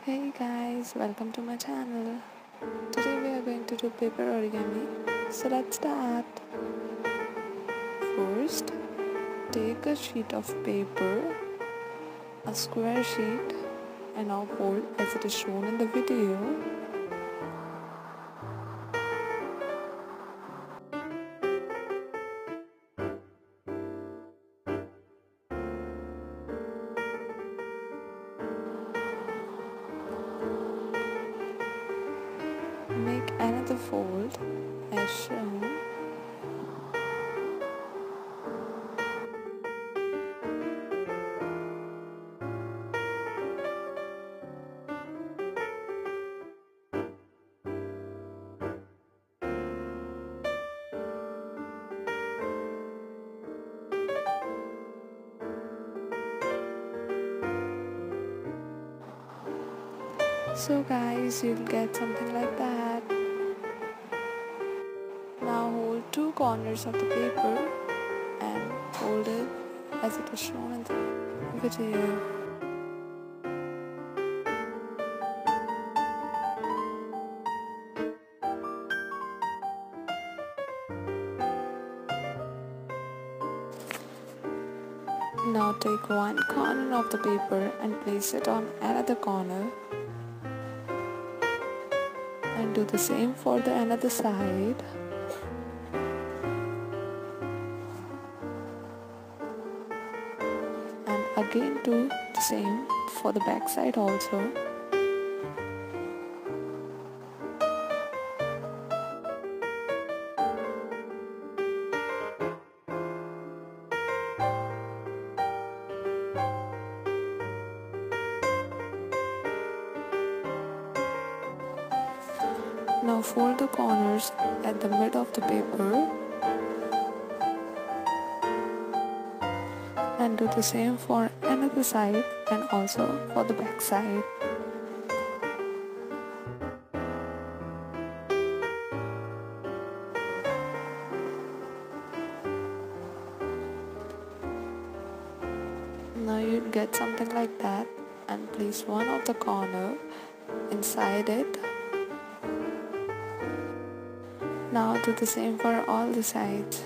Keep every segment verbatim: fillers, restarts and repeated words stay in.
Hey guys, welcome to my channel. Today we are going to do paper origami. So let's start. First, take a sheet of paper, a square sheet, and now fold as it is shown in the video. Make another fold as shown. So guys, you'll get something like that. Now hold two corners of the paper and fold it as it is shown in the video. Now take one corner of the paper and place it on another corner. And do the same for the another side. And again do the same for the back side also. Now fold the corners at the mid of the paper and do the same for another side and also for the back side. Now you get something like that and place one of the corner inside it. Now do the same for all the sides.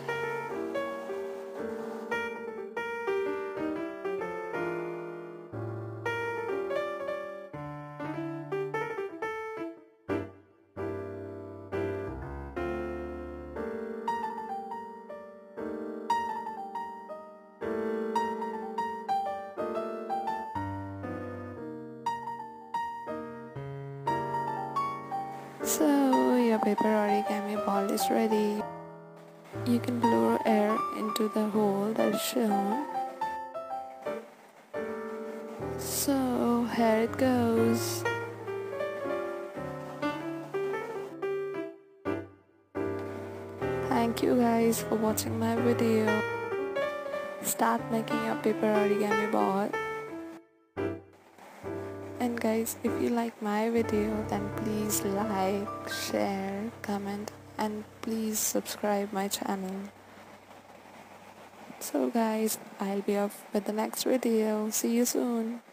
So your paper origami ball is ready. You can blow air into the hole that is shown. So here it goes. Thank you guys for watching my video. Start making your paper origami ball. And guys, if you like my video, then please like, share, comment, and please subscribe my channel. So guys, I'll be off with the next video. See you soon.